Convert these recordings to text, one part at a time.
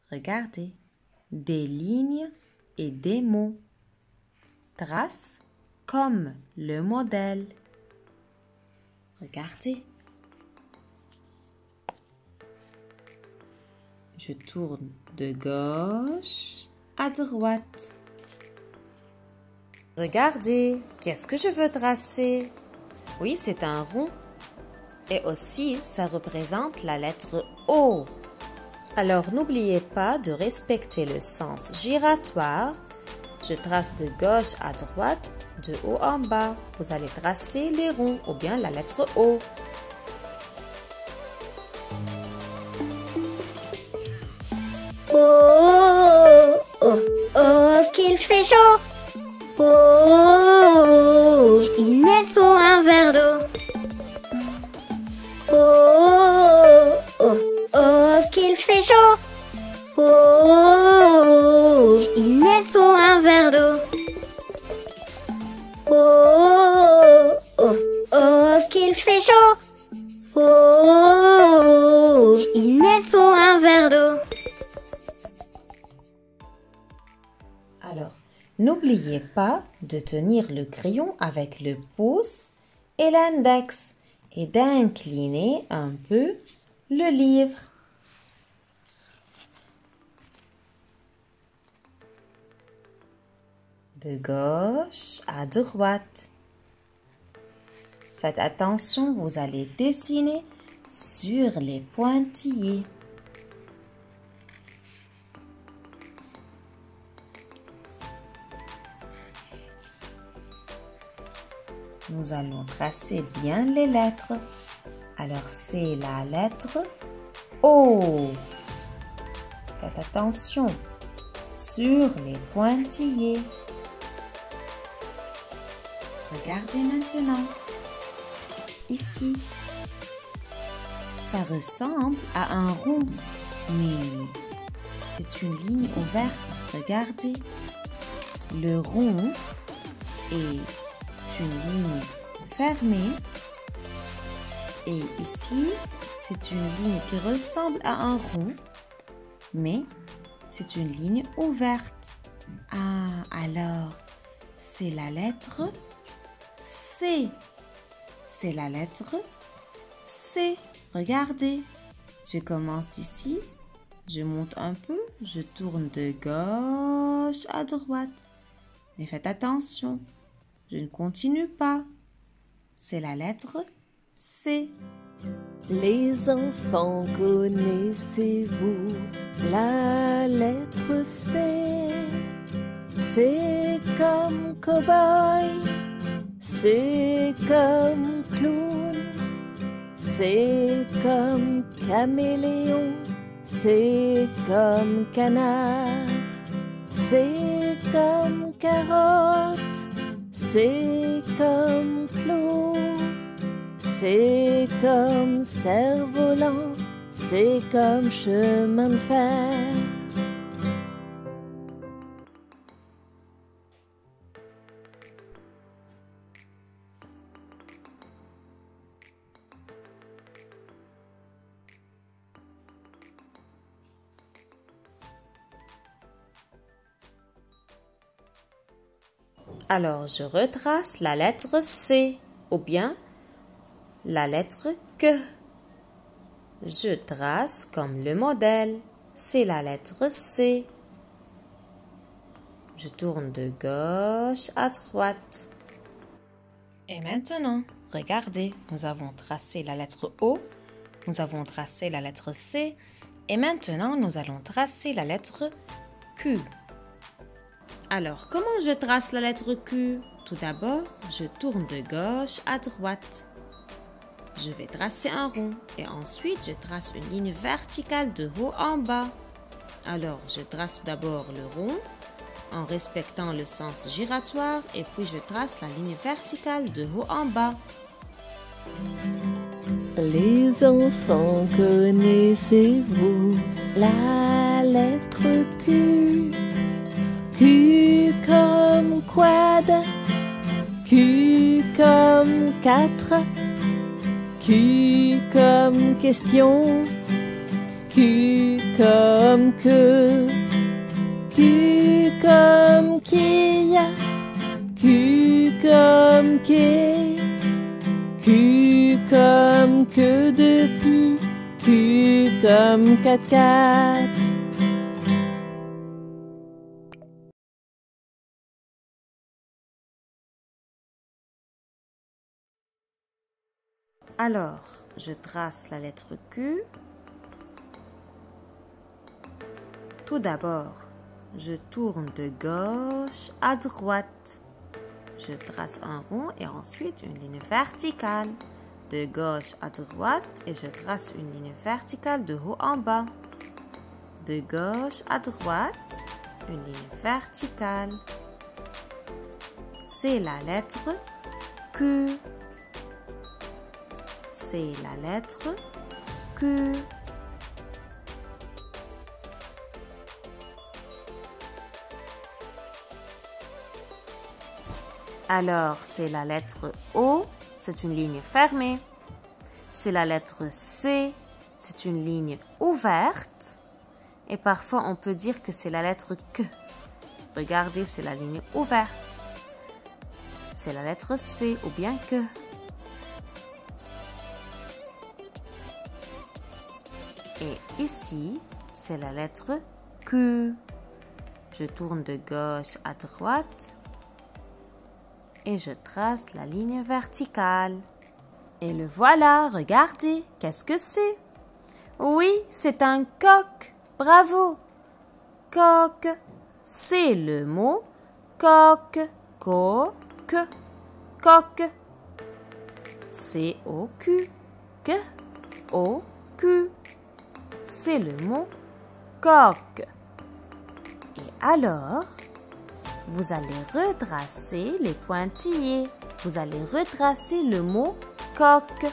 regardez, des lignes et des mots. Trace comme le modèle. Regardez. Je tourne de gauche à droite. Regardez, qu'est-ce que je veux tracer? Oui, c'est un rond. Et aussi, ça représente la lettre O. Alors, n'oubliez pas de respecter le sens giratoire. Je trace de gauche à droite, de haut en bas. Vous allez tracer les ronds ou bien la lettre O. Oh, oh, oh, qu'il fait chaud. Oh, il me faut un verre d'eau. Oh, oh, oh, qu'il fait chaud. Oh, il me faut un verre d'eau. Oh, oh, oh, qu'il fait chaud. Oh, il me faut un verre d'eau. Alors, n'oubliez pas de tenir le crayon avec le pouce et l'index et d'incliner un peu le livre. De gauche à droite. Faites attention, vous allez dessiner sur les pointillés. Nous allons tracer bien les lettres. Alors, c'est la lettre O. Faites attention sur les pointillés. Regardez maintenant. Ici, ça ressemble à un rond, mais c'est une ligne ouverte. Regardez, le rond est une ligne fermée et ici, c'est une ligne qui ressemble à un rond, mais c'est une ligne ouverte. Ah, alors, c'est la lettre C. C'est la lettre C. Regardez, je commence d'ici, je monte un peu, je tourne de gauche à droite. Mais faites attention, je ne continue pas. C'est la lettre C. Les enfants, connaissez-vous la lettre C? C'est comme cow-boy, c'est comme clown, c'est comme caméléon, c'est comme canard, c'est comme carotte, c'est comme clou, c'est comme cerf-volant, c'est comme chemin de fer. Alors, je retrace la lettre C ou bien la lettre Q. Je trace comme le modèle. C'est la lettre C. Je tourne de gauche à droite. Et maintenant, regardez, nous avons tracé la lettre O, nous avons tracé la lettre C et maintenant nous allons tracer la lettre Q. Alors, comment je trace la lettre Q? Tout d'abord, je tourne de gauche à droite. Je vais tracer un rond et ensuite je trace une ligne verticale de haut en bas. Alors, je trace tout d'abord le rond en respectant le sens giratoire et puis je trace la ligne verticale de haut en bas. Les enfants, connaissez-vous la lettre Q? Q comme quad, Q comme 4, Q comme question, Q comme queue. Q comme quille. Q comme quai. Q comme queue de pie. Q comme 4x4. Alors, je trace la lettre Q. Tout d'abord, je tourne de gauche à droite. Je trace un rond et ensuite une ligne verticale. De gauche à droite et je trace une ligne verticale de haut en bas. De gauche à droite, une ligne verticale. C'est la lettre Q. C'est la lettre Q. Alors, c'est la lettre O, c'est une ligne fermée. C'est la lettre C, c'est une ligne ouverte. Et parfois, on peut dire que c'est la lettre Q. Regardez, c'est la ligne ouverte. C'est la lettre C ou bien Q. Et ici, c'est la lettre Q. Je tourne de gauche à droite et je trace la ligne verticale. Et le voilà, regardez, qu'est-ce que c'est? Oui, c'est un coq. Bravo. Coq, c'est le mot coq. Coq, coq. C-O-Q. K-O-Q. C'est le mot coq. Et alors, vous allez retracer les pointillés. Vous allez retracer le mot coq.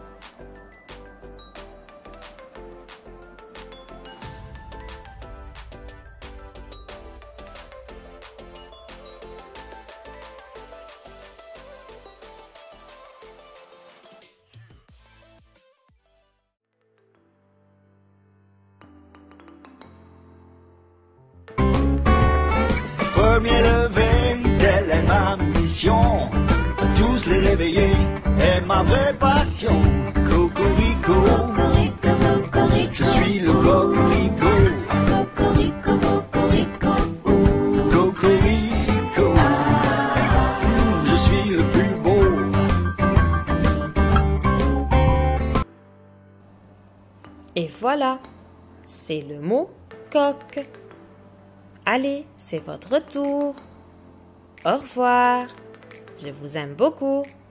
Premier lever, telle est ma mission. Tous les réveiller est ma vraie passion. Cocorico, je suis le cocorico. Cocorico, je suis le plus beau. Et voilà, c'est le mot coq. Allez, c'est votre tour. Au revoir. Je vous aime beaucoup.